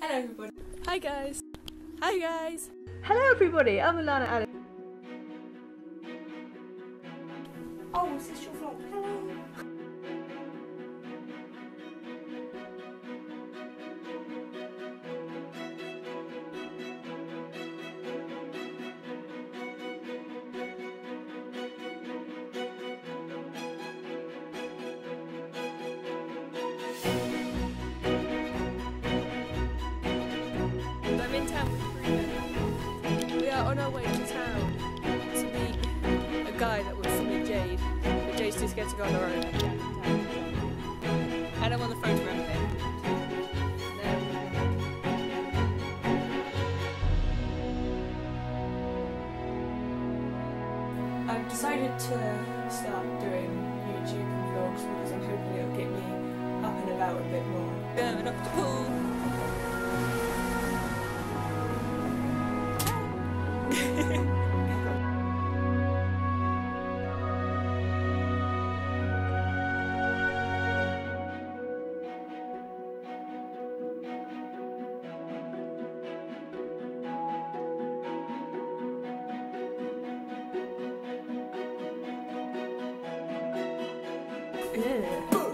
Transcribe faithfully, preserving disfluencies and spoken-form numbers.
Hello everybody. Hi guys. Hi guys. Hello everybody, I'm Alana Alice. Oh, is this your vlog? Hello. I'm in town with Karina. We are on our way to town to meet a guy that works for me, Jade. But Jade's too scared to go on her own. And I'm on the phone to him. I've decided to start doing YouTube vlogs because I'm hoping it'll get me up and about a bit more. Going up the pool. Yeah.